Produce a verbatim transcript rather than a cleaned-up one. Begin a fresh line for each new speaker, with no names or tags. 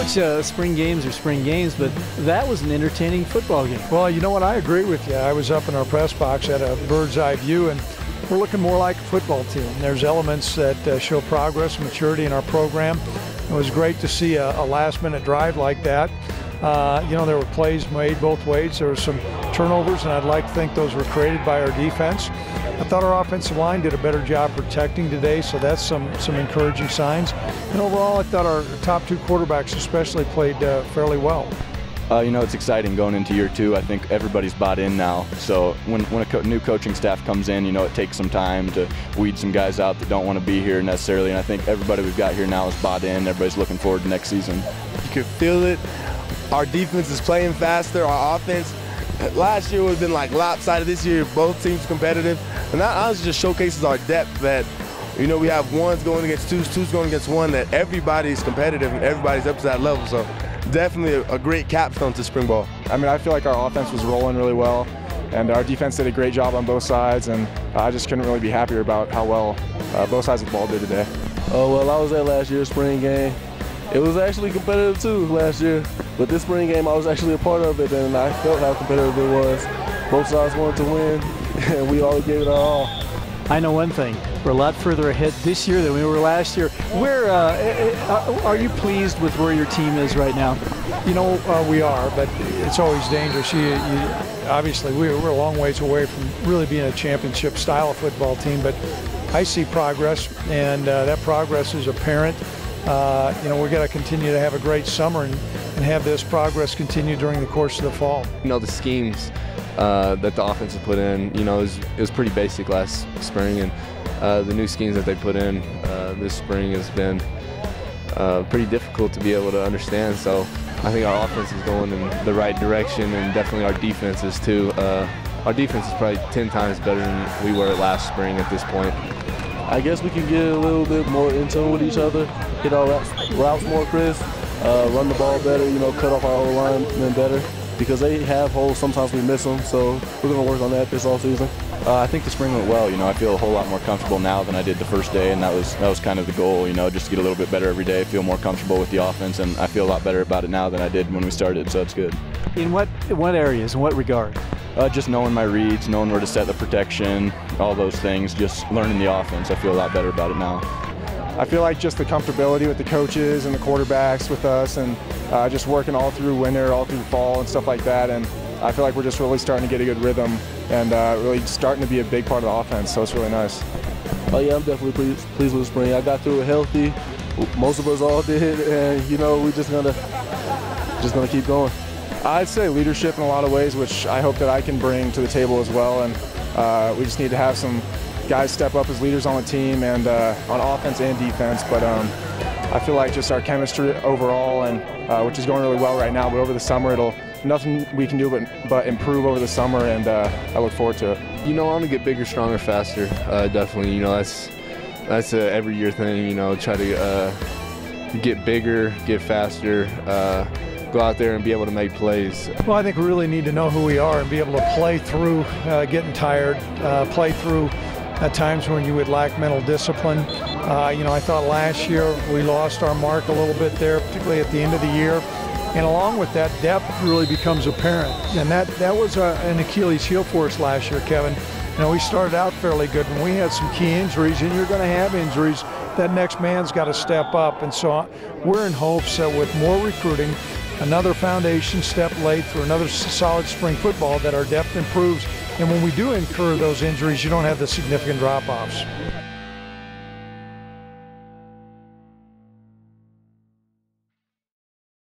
each uh, spring games are spring games, but that was an entertaining football game.
Well, you know what? I agree with you. I was up in our press box at a bird's eye view, and we're looking more like a football team. There's elements that uh, show progress and maturity in our program. It was great to see a, a last-minute drive like that. Uh, you know, there were plays made both ways. There were some turnovers, and I'd like to think those were created by our defense. I thought our offensive line did a better job protecting today, so that's some, some encouraging signs. And overall, I thought our top two quarterbacks especially played uh, fairly well.
Uh, you know, it's exciting going into year two. I think everybody's bought in now. So when, when a co new coaching staff comes in, you know, it takes some time to weed some guys out that don't want to be here necessarily. And I think everybody we've got here now is bought in. Everybody's looking forward to next season.
You can feel it. Our defense is playing faster. Our offense, last year would have been like lopsided. This year, both teams competitive. And that honestly just showcases our depth that, you know, we have ones going against twos, twos going against one, that everybody's competitive and everybody's up to that level. So definitely a, a great capstone to spring ball.
I mean, I feel like our offense was rolling really well, and our defense did a great job on both sides, and I just couldn't really be happier about how well uh, both sides of the ball did today.
Oh, well, I was at last year's spring game. It was actually competitive too last year, but this spring game I was actually a part of it, and I felt how competitive it was. Both sides wanted to win, and we all gave it our all.
I know one thing, we're a lot further ahead this year than we were last year. Where uh, are you pleased with where your team is right now?
You know, uh, we are, but it's always dangerous. You, you, obviously, we're, we're a long ways away from really being a championship style of football team, but I see progress, and uh, that progress is apparent. Uh, you know, we've got to continue to have a great summer and, and have this progress continue during the course of the fall.
You know, the schemes uh, that the offense has put in, you know, it was, it was pretty basic last spring, and uh, the new schemes that they put in uh, this spring has been uh, pretty difficult to be able to understand. So I think our offense is going in the right direction, and definitely our defense is too. Uh, our defense is probably ten times better than we were last spring at this point.
I guess we can get a little bit more in tune with each other, hit our routes, routes more crisp, uh, run the ball better, you know, cut off our O-linemen better, because they have holes, sometimes we miss them, so we're going to work on that this offseason.
Uh, I think the spring went well. You know, I feel a whole lot more comfortable now than I did the first day, and that was that was kind of the goal, you know, just to get a little bit better every day, feel more comfortable with the offense, and I feel a lot better about it now than I did when we started, so it's good.
In what, in what areas, in what regard?
Uh, just knowing my reads, knowing where to set the protection, all those things, just learning the offense. I feel a lot better about it now.
I feel like just the comfortability with the coaches and the quarterbacks with us, and uh, just working all through winter, all through fall and stuff like that, and I feel like we're just really starting to get a good rhythm and uh, really starting to be a big part of the offense, so it's really nice.
Oh yeah, I'm definitely pleased, pleased with the spring. I got through it healthy. Most of us all did, and you know, we're just gonna, just gonna keep going.
I'd say leadership in a lot of ways, which I hope that I can bring to the table as well, and uh, we just need to have some guys step up as leaders on the team, and uh, on offense and defense, but um, I feel like just our chemistry overall, and uh, which is going really well right now, but over the summer it'll nothing we can do but, but improve over the summer, and uh, I look forward to it.
You know, I want to get bigger, stronger, faster, uh, definitely. You know, that's that's a every year thing, you know, try to uh, get bigger, get faster, uh, go out there and be able to make plays.
Well, I think we really need to know who we are and be able to play through uh, getting tired, uh, play through at times when you would lack mental discipline. Uh, you know, I thought last year we lost our mark a little bit there, particularly at the end of the year. And along with that, depth really becomes apparent. And that, that was a, an Achilles heel for us last year, Kevin. You know, we started out fairly good, and we had some key injuries, and you're going to have injuries. That next man's got to step up. And so we're in hopes that with more recruiting, another foundation step laid through another solid spring football, that our depth improves. And when we do incur those injuries, you don't have the significant drop-offs.